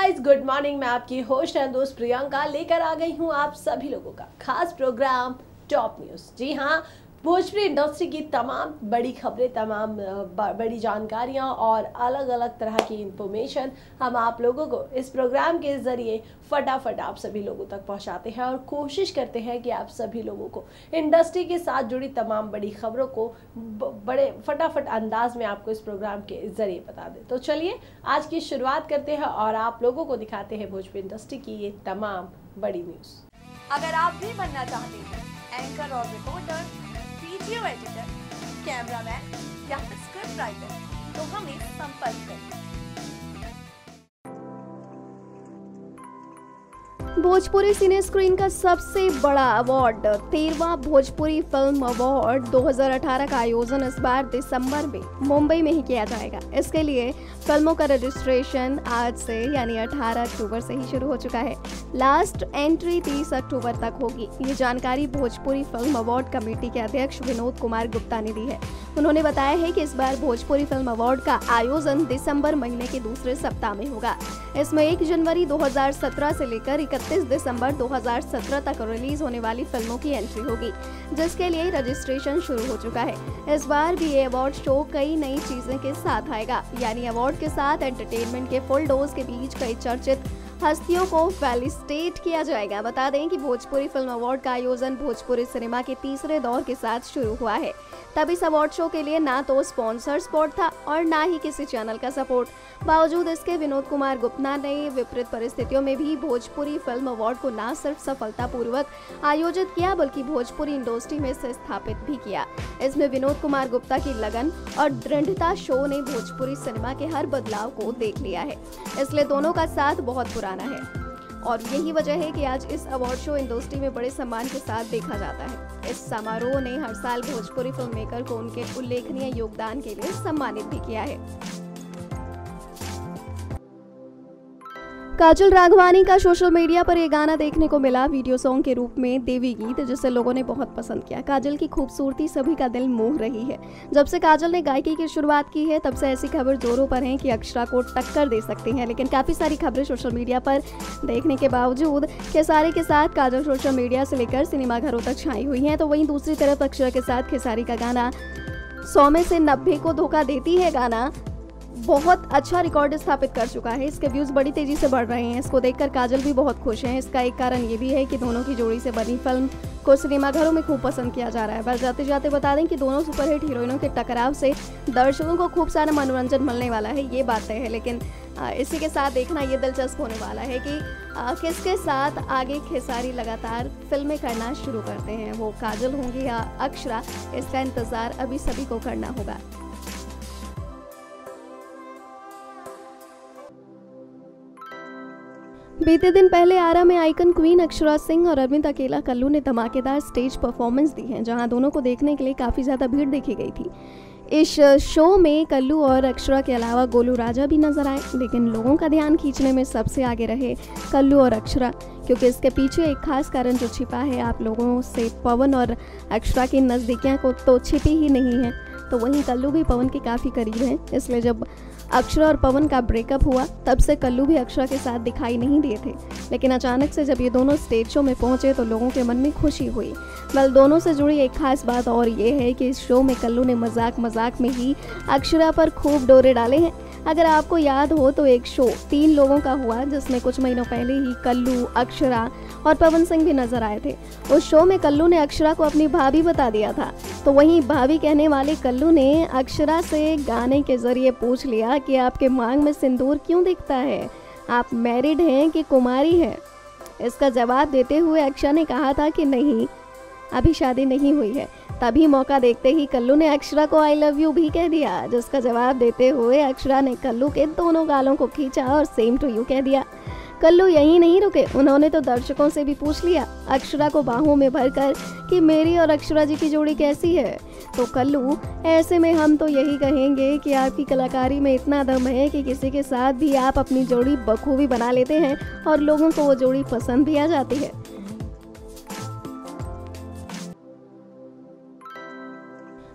Guys, good morning. मैं आपकी host and दोस्त प्रियंका लेकर आ गई हूँ आप सभी लोगों का खास प्रोग्राम टॉप न्यूज़। जी हाँ, भोजपुरी इंडस्ट्री की तमाम बड़ी खबरें, तमाम बड़ी जानकारियाँ और अलग अलग तरह की इंफॉर्मेशन हम आप लोगों को इस प्रोग्राम के ज़रिए फटाफट आप सभी लोगों तक पहुंचाते हैं और कोशिश करते हैं कि आप सभी लोगों को इंडस्ट्री के साथ जुड़ी तमाम बड़ी खबरों को बड़े फटाफट अंदाज में आपको इस प्रोग्राम के ज़रिए बता दें। तो चलिए आज की शुरुआत करते हैं और आप लोगों को दिखाते हैं भोजपुरी इंडस्ट्री की ये तमाम बड़ी न्यूज़। अगर आप भी बनना चाहते हैं एंकर और रिपोर्टर, वीडियो एडिटर, कैमरामैन या फिर स्क्रिप्ट राइटर, तो हमें संपर्क करें। भोजपुरी सिने स्क्रीन का सबसे बड़ा अवार्ड 13वां भोजपुरी फिल्म अवार्ड 2018 का आयोजन इस बार दिसंबर में मुंबई में ही किया जाएगा। इसके लिए फिल्मों का रजिस्ट्रेशन आज से यानी 18 अक्टूबर से ही शुरू हो चुका है। लास्ट एंट्री 30 अक्टूबर तक होगी। ये जानकारी भोजपुरी फिल्म अवार्ड कमेटी के अध्यक्ष विनोद कुमार गुप्ता ने दी है। उन्होंने बताया है कि इस बार भोजपुरी फिल्म अवार्ड का आयोजन दिसंबर महीने के दूसरे सप्ताह में होगा। इसमें 1 जनवरी 2017 से लेकर 31 दिसंबर 2017 तक रिलीज होने वाली फिल्मों की एंट्री होगी, जिसके लिए रजिस्ट्रेशन शुरू हो चुका है। इस बार भी ये अवार्ड शो कई नई चीजें के साथ आएगा, यानी अवार्ड के साथ एंटरटेनमेंट के फुल डोज के बीच कई चर्चित हस्तियों को फेलिसिटेट किया जाएगा। बता दें कि भोजपुरी फिल्म अवार्ड का आयोजन भोजपुरी सिनेमा के तीसरे दौर के साथ शुरू हुआ है। तब इस अवार्ड शो के लिए ना तो स्पॉन्सर सपोर्ट था और ना ही किसी चैनल का सपोर्ट। बावजूद इसके विनोद कुमार गुप्ता ने विपरीत परिस्थितियों में भी भोजपुरी फिल्म अवार्ड को न सिर्फ सफलतापूर्वक आयोजित किया बल्कि भोजपुरी इंडस्ट्री में से स्थापित भी किया। इसमें विनोद कुमार गुप्ता की लगन और दृढ़ता शो ने भोजपुरी सिनेमा के हर बदलाव को देख लिया है, इसलिए दोनों का साथ बहुत पुराना है और यही वजह है कि आज इस अवार्ड शो इंडस्ट्री में बड़े सम्मान के साथ देखा जाता है। इस समारोह ने हर साल भोजपुरी फिल्म मेकर को उनके उल्लेखनीय योगदान के लिए सम्मानित भी किया है। काजल राघवानी का सोशल मीडिया पर ये गाना देखने को मिला वीडियो सॉन्ग के रूप में, देवी गीत, जिसे लोगों ने बहुत पसंद किया। काजल की खूबसूरती सभी का दिल मोह रही है। जब से काजल ने गायकी की शुरुआत की है तब से ऐसी खबर जोरों पर है कि अक्षरा को टक्कर दे सकती हैं, लेकिन काफी सारी खबरें सोशल मीडिया पर देखने के बावजूद खेसारी के साथ काजल सोशल मीडिया से लेकर सिनेमा घरों तक छाई हुई है। तो वहीं दूसरी तरफ अक्षरा के साथ खेसारी का गाना 100 में से 90 को धोखा देती है गाना बहुत अच्छा रिकॉर्ड स्थापित कर चुका है। इसके व्यूज बड़ी तेजी से बढ़ रहे हैं। इसको देखकर काजल भी बहुत खुश हैं। इसका एक कारण ये भी है कि दोनों की जोड़ी से बनी फिल्म को सिनेमाघरों में खूब पसंद किया जा रहा है। बस जाते जाते बता दें कि दोनों सुपरहिट हीरोइनों के टकराव से दर्शकों को खूब सारा मनोरंजन मिलने वाला है, ये बात है। लेकिन इसी के साथ देखना ये दिलचस्प होने वाला है कि किसके साथ आगे खेसारी लगातार फिल्में करना शुरू करते हैं, वो काजल होंगी या अक्षरा। इसका इंतजार अभी सभी को करना होगा। बीते दिन पहले आरा में आइकन क्वीन अक्षरा सिंह और अरविंद अकेला कल्लू ने धमाकेदार स्टेज परफॉर्मेंस दी है, जहां दोनों को देखने के लिए काफ़ी ज़्यादा भीड़ देखी गई थी। इस शो में कल्लू और अक्षरा के अलावा गोलू राजा भी नजर आए, लेकिन लोगों का ध्यान खींचने में सबसे आगे रहे कल्लू और अक्षरा, क्योंकि इसके पीछे एक खास कारण जो छिपा है। आप लोगों से पवन और अक्षरा की नज़दीकियाँ को तो छिपी ही नहीं है, तो वहीं कल्लू भी पवन के काफ़ी करीब हैं। इसलिए जब अक्षरा और पवन का ब्रेकअप हुआ तब से कल्लू भी अक्षरा के साथ दिखाई नहीं दिए थे, लेकिन अचानक से जब ये दोनों स्टेज शो में पहुंचे तो लोगों के मन में खुशी हुई। वेल, दोनों से जुड़ी एक खास बात और ये है कि इस शो में कल्लू ने मजाक में ही अक्षरा पर खूब डोरे डाले हैं। अगर आपको याद हो तो एक शो 3 लोगों का हुआ जिसमें कुछ महीनों पहले ही कल्लू, अक्षरा और पवन सिंह भी नजर आए थे। उस शो में कल्लू ने अक्षरा को अपनी भाभी बता दिया था, तो वहीं भाभी कहने वाले कल्लू ने अक्षरा से गाने के जरिए पूछ लिया कि आपके मांग में सिंदूर क्यों दिखता है, आप मैरिड हैं कि कुमारी हैं। इसका जवाब देते हुए अक्षरा ने कहा था कि नहीं, अभी शादी नहीं हुई है। तभी मौका देखते ही कल्लू ने अक्षरा को आई लव यू भी कह दिया, जिसका जवाब देते हुए अक्षरा ने कल्लू के दोनों गालों को खींचा और सेम टू यू कह दिया। कल्लू यहीं नहीं रुके, उन्होंने तो दर्शकों से भी पूछ लिया अक्षरा को बाहों में भरकर कि मेरी और अक्षरा जी की जोड़ी कैसी है। तो कल्लू, ऐसे में हम तो यही कहेंगे कि आपकी कलाकारी में इतना दम है कि किसी के साथ भी आप अपनी जोड़ी बखूबी बना लेते हैं और लोगों को वो जोड़ी पसंद भी आ जाती है।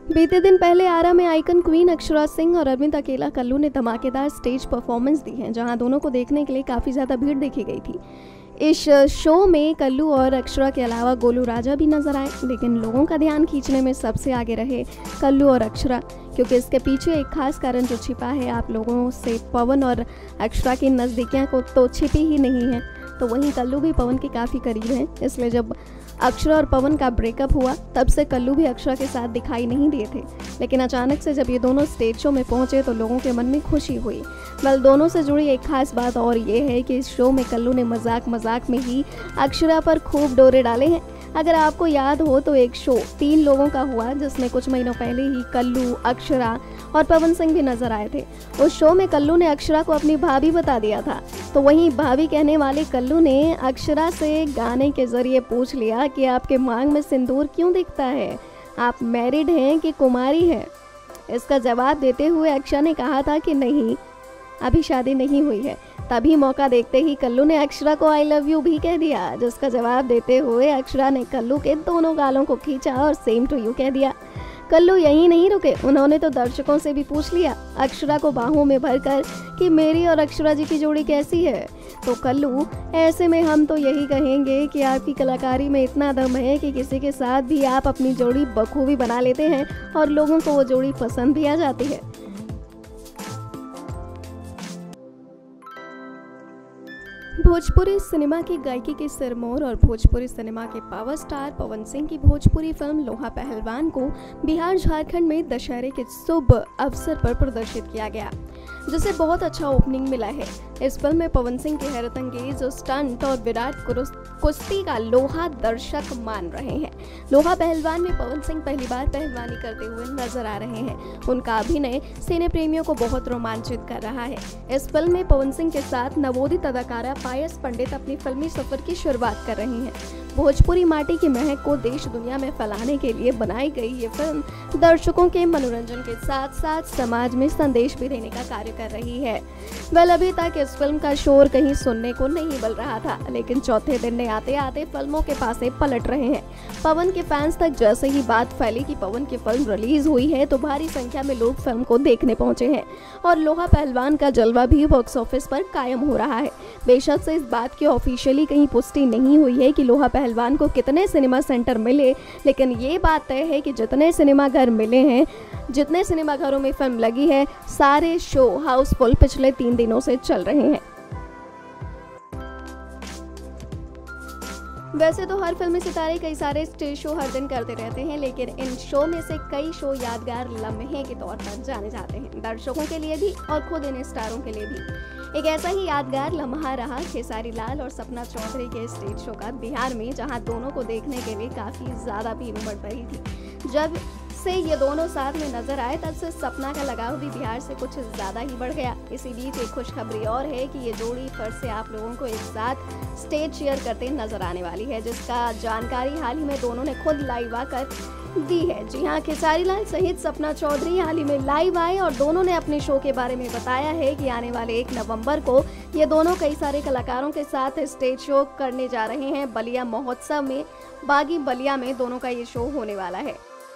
बीते दिन पहले आरा में आइकन क्वीन अक्षरा सिंह और अरविंद अकेला कल्लू ने धमाकेदार स्टेज परफॉर्मेंस दी है, जहां दोनों को देखने के लिए काफ़ी ज़्यादा भीड़ देखी गई थी। इस शो में कल्लू और अक्षरा के अलावा गोलू राजा भी नजर आए, लेकिन लोगों का ध्यान खींचने में सबसे आगे रहे कल्लू और अक्षरा, क्योंकि इसके पीछे एक खास कारण जो छिपा है। आप लोगों से पवन और अक्षरा की नज़दीकियाँ को तो छिपी ही नहीं है, तो वहीं कल्लू भी पवन के काफ़ी करीब हैं। इसलिए जब अक्षरा और पवन का ब्रेकअप हुआ तब से कल्लू भी अक्षरा के साथ दिखाई नहीं दिए थे, लेकिन अचानक से जब ये दोनों स्टेज शो में पहुंचे तो लोगों के मन में खुशी हुई। दोनों से जुड़ी एक खास बात और ये है कि इस शो में कल्लू ने मजाक में ही अक्षरा पर खूब डोरे डाले हैं। अगर आपको याद हो तो एक शो 3 लोगों का हुआ, जिसमें कुछ महीनों पहले ही कल्लू, अक्षरा और पवन सिंह भी नजर आए थे। उस शो में कल्लू ने अक्षरा को अपनी भाभी बता दिया था, तो वहीं भाभी कहने वाले कल्लू ने अक्षरा से गाने के जरिए पूछ लिया कि आपके मांग में सिंदूर क्यों दिखता है, आप मैरिड हैं कि कुमारी हैं। इसका जवाब देते हुए अक्षरा ने कहा था कि नहीं, अभी शादी नहीं हुई है। तभी मौका देखते ही कल्लू ने अक्षरा को आई लव यू भी कह दिया, जिसका जवाब देते हुए अक्षरा ने कल्लू के दोनों गालों को खींचा और सेम टू यू कह दिया। कल्लू यहीं नहीं रुके, उन्होंने तो दर्शकों से भी पूछ लिया अक्षरा को बाहों में भरकर कि मेरी और अक्षरा जी की जोड़ी कैसी है। तो कल्लू, ऐसे में हम तो यही कहेंगे कि आपकी कलाकारी में इतना दम है कि किसी के साथ भी आप अपनी जोड़ी बखूबी बना लेते हैं और लोगों को वो जोड़ी पसंद भी आ जाती है। भोजपुरी सिनेमा की गायकी के सिरमौर और भोजपुरी सिनेमा के पावर स्टार पवन सिंह की भोजपुरी फिल्म लोहा पहलवान को बिहार झारखंड में दशहरे के शुभ अवसर पर प्रदर्शित किया गया, जिसे बहुत अच्छा ओपनिंग मिला है। इस फिल्म में पवन सिंह के हैरतअंगेज स्टंट और विराट कुश्ती का लोहा दर्शक मान रहे हैं। लोहा पहलवान में पवन सिंह पहली बार पहलवानी करते हुए नजर आ रहे हैं। उनका अभिनय सिने प्रेमियों को बहुत रोमांचित कर रहा है। इस फिल्म में पवन सिंह के साथ नवोदित अदाकारा पायस पंडित अपनी फिल्मी सफर की शुरुआत कर रही हैं। भोजपुरी माटी की महक को देश दुनिया में फैलाने के लिए बनाई गई ये फिल्म दर्शकों के मनोरंजन के साथ साथ समाज में संदेश भी देने का कार्य कर रही है। अभी तक इस फिल्म का शोर कहीं सुनने को नहीं मिल रहा था, लेकिन चौथे दिन ने आते आते फिल्मों के पासे पलट रहे हैं। पवन के फैंस तक जैसे ही बात फैली कि पवन की फिल्म रिलीज हुई है तो भारी संख्या में लोग फिल्म को देखने पहुंचे हैं और लोहा पहलवान का जलवा भी बॉक्स ऑफिस पर कायम हो रहा है। बेशक से इस बात की ऑफिशियली कहीं पुष्टि नहीं हुई है कि लोहा पहलवान को कितने सिनेमा सेंटर मिले, लेकिन ये बात तय है कि जितने सिनेमाघर मिले हैं, जितने सिनेमाघरों में फिल्म लगी है, सारे शो हाउसफुल पिछले 3 दिनों से चल रहे हैं। वैसे तो हर फिल्मी सितारे कई सारे स्टेज शो हर दिन करते रहते हैं, लेकिन इन शो में से कई शो यादगार लम्हे के तौर पर जाने जाते हैं, दर्शकों के लिए भी और खुद इन स्टारों के लिए भी। एक ऐसा ही यादगार लम्हा रहा खेसारी लाल और सपना चौधरी के स्टेज शो का बिहार में, जहां दोनों को देखने के लिए काफ़ी ज़्यादा भीड़ उमड़ रही थी। जब से ये दोनों साथ में नजर आए तब से सपना का लगाव भी बिहार से कुछ ज़्यादा ही बढ़ गया। इसी बीच एक खुशखबरी और है कि ये जोड़ी फिर से आप लोगों को एक साथ स्टेज शेयर करते नजर आने वाली है, जिसका जानकारी हाल ही में दोनों ने खुद लाइव आकर दी है। जी हाँ, खेसारी लाल सहित सपना चौधरी हाल ही में लाइव आए और दोनों ने अपने शो के बारे में बताया है कि आने वाले 1 नवंबर को ये दोनों कई सारे कलाकारों के साथ स्टेज शो करने जा रहे हैं। बलिया महोत्सव में बागी बलिया में दोनों का ये शो होने वाला है।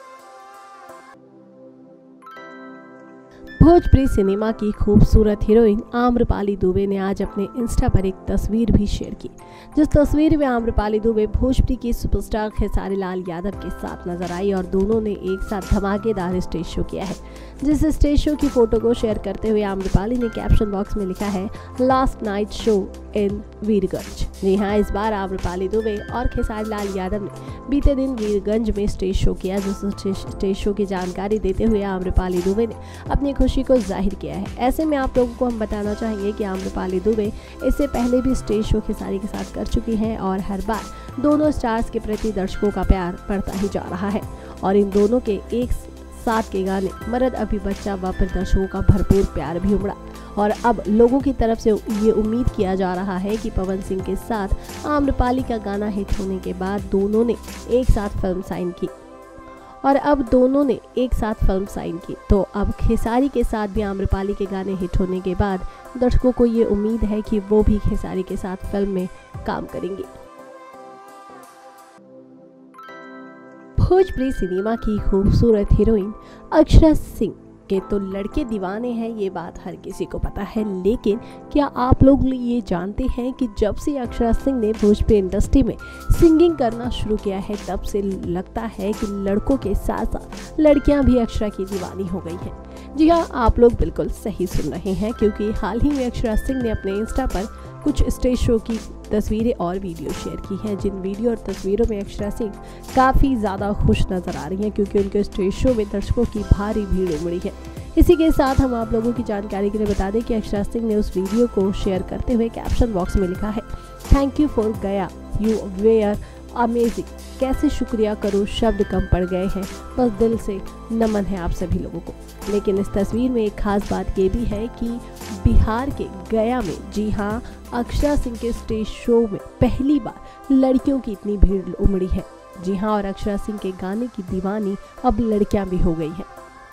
भोजपुरी सिनेमा की खूबसूरत हीरोइन आम्रपाली दुबे ने आज अपने इंस्टा पर एक तस्वीर भी शेयर की, जिस तस्वीर में आम्रपाली दुबे भोजपुरी की सुपरस्टार खेसारी लाल यादव के साथ नजर आई और दोनों ने एक साथ धमाकेदार स्टेज शो किया है। जिस स्टेज शो की फोटो को शेयर करते हुए आम्रपाली ने कैप्शन बॉक्स में लिखा है, last night show in Birgunj. जी हाँ, इस बार आम्रपाली दुबे और खेसारी लाल यादव ने बीते दिन वीरगंज में स्टेज शो किया। जिस स्टेज शो की जानकारी देते हुए आम्रपाली दुबे ने अपनी खुशी को जाहिर किया है। ऐसे में आप लोगों को हम बताना चाहेंगे कि आम्रपाली दुबे इससे पहले भी स्टेज शो खेसारी के साथ कर चुकी हैं और हर बार दोनों स्टार्स के प्रति दर्शकों का प्यार बढ़ता ही जा रहा है और इन दोनों के एक साथ के गाने मर्द अभी बच्चा पर दर्शकों का भरपूर प्यार भी उमड़ा और अब लोगों की तरफ से ये उम्मीद किया जा रहा है कि पवन सिंह के साथ आम्रपाली का गाना हिट होने के बाद दोनों ने एक साथ फिल्म साइन की। तो अब खेसारी के साथ भी आम्रपाली के गाने हिट होने के बाद दर्शकों को ये उम्मीद है कि वो भी खेसारी के साथ फिल्म में काम करेंगे। भोजपुरी सिनेमा की खूबसूरत हीरोइन अक्षरा सिंह के तो लड़के दीवाने हैं, ये बात हर किसी को पता है। लेकिन क्या आप लोग ये जानते हैं कि जब से अक्षरा सिंह ने भोजपुरी इंडस्ट्री में सिंगिंग करना शुरू किया है, तब से लगता है कि लड़कों के साथ साथ लड़कियां भी अक्षरा की दीवानी हो गई हैं। जी हाँ, आप लोग बिल्कुल सही सुन रहे हैं, क्योंकि हाल ही में अक्षरा सिंह ने अपने इंस्टा पर कुछ स्टेज शो की तस्वीरें और वीडियो शेयर की हैं, जिन वीडियो और तस्वीरों में अक्षरा सिंह काफ़ी ज़्यादा खुश नज़र आ रही हैं, क्योंकि उनके स्टेज शो में दर्शकों की भारी भीड़ उमड़ी है। इसी के साथ हम आप लोगों की जानकारी के लिए बता दें कि अक्षरा सिंह ने उस वीडियो को शेयर करते हुए कैप्शन बॉक्स में लिखा है, thank you for Gaya, you were amazing. कैसे शुक्रिया करूँ, शब्द कम पड़ गए हैं, बस दिल से नमन है आप सभी लोगों को। लेकिन इस तस्वीर में एक खास बात ये भी है कि बिहार के गया में, जी हाँ, अक्षरा सिंह के स्टेज शो में पहली बार लड़कियों की इतनी भीड़ उमड़ी है। जी हाँ, और अक्षरा सिंह के गाने की दीवानी अब लड़कियां भी हो गई हैं।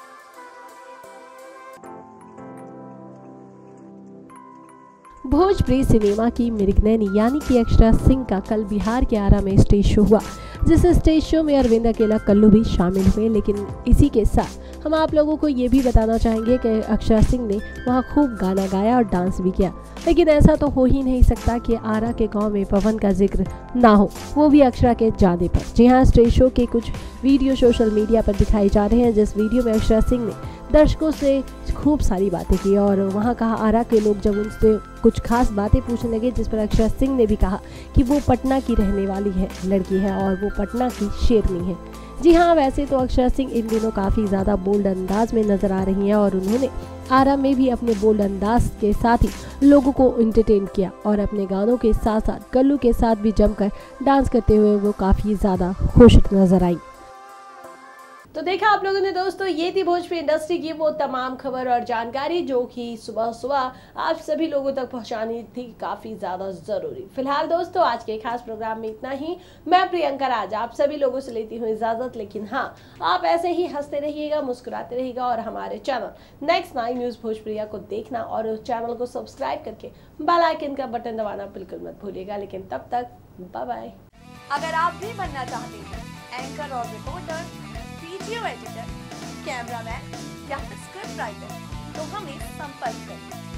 भोजपुरी सिनेमा की मृगनयनी यानी कि अक्षरा सिंह का कल बिहार के आरा में स्टेज शो हुआ, जिस स्टेज शो में अरविंद अकेला कल्लू भी शामिल हुए। लेकिन इसी के साथ हम आप लोगों को ये भी बताना चाहेंगे कि अक्षरा सिंह ने वहाँ खूब गाना गाया और डांस भी किया। लेकिन ऐसा तो हो ही नहीं सकता कि आरा के गांव में पवन का जिक्र ना हो, वो भी अक्षरा के जाने पर। जी हाँ, स्टेज शो के कुछ वीडियो सोशल मीडिया पर दिखाए जा रहे हैं, जिस वीडियो में अक्षरा सिंह ने दर्शकों से खूब सारी बातें की और वहाँ कहा आरा के लोग जब उनसे कुछ खास बातें पूछने लगे, जिस पर अक्षरा सिंह ने भी कहा कि वो पटना की रहने वाली है लड़की है और वो पटना की शेरनी है। जी हाँ, वैसे तो अक्षरा सिंह इन दिनों काफ़ी ज़्यादा बोल्ड अंदाज में नज़र आ रही हैं और उन्होंने आरा में भी अपने बोल्ड अंदाज के साथ ही लोगों को एंटरटेन किया और अपने गानों के साथ साथ कल्लू के साथ भी जमकर डांस करते हुए वो काफ़ी ज़्यादा खुश नज़र आई। तो देखा आप लोगों ने दोस्तों, ये थी भोजपुरी इंडस्ट्री की वो तमाम खबर और जानकारी जो कि सुबह सुबह आप सभी लोगों तक पहुंचानी थी काफ़ी ज़्यादा ज़रूरी। फिलहाल दोस्तों, आज के खास प्रोग्राम में इतना ही। मैं प्रियंका राज आप सभी लोगों से लेती हूँ इजाज़त, लेकिन हाँ, आप ऐसे ही हंसते रहिएगा, मुस्कुराते रहिएगा और हमारे चैनल नेक्स्ट 9 न्यूज़ भोजपुरिया को देखना और चैनल को सब्सक्राइब करके बेल आइकन का बटन दबाना बिल्कुल मत भूलिएगा। लेकिन तब तक बाय बाय। अगर आप भी बनना चाहते हैं एंकर और रिपोर्टर, वीडियो एडिटर, कैमरामैन या फिर स्क्रिप्ट राइटर, तो हमें संपर्क करें।